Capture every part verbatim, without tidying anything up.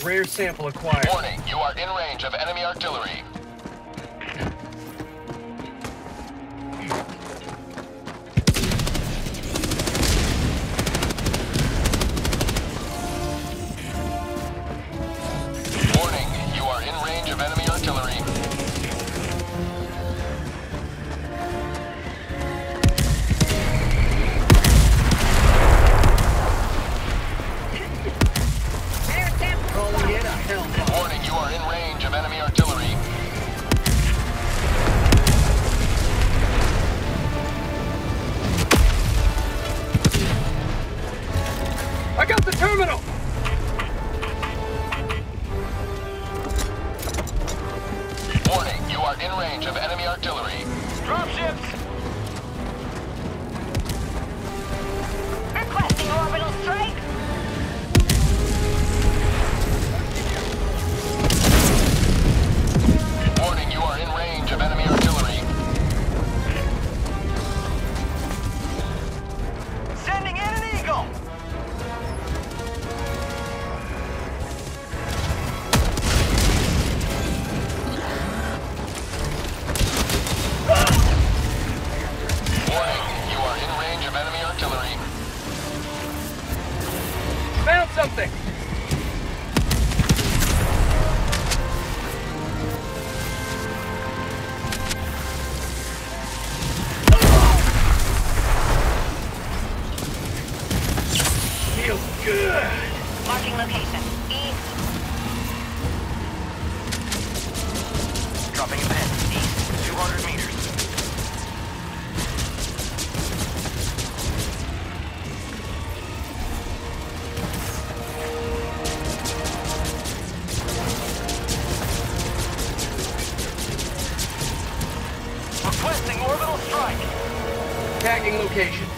Rare sample acquired. Warning, you are in range of enemy artillery. Warning, you are in range of enemy artillery. Calling in a Hellfire. Warning, you are in range of enemy artillery. I got the terminal! Warning, you are in range of enemy artillery. Dropships! Requesting orbital strike! Warning, you are in range of enemy artillery. Sending in an Eagle! Warning, you are in range of enemy artillery. Found something! Feels good! Marking location. East. Dropping a pin. East. two hundred meters. Requesting orbital strike. Tagging location.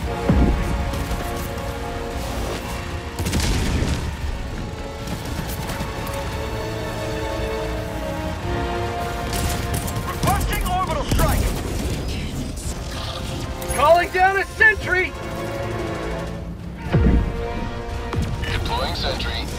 Requesting orbital strike. Calling down a sentry! Deploying sentry.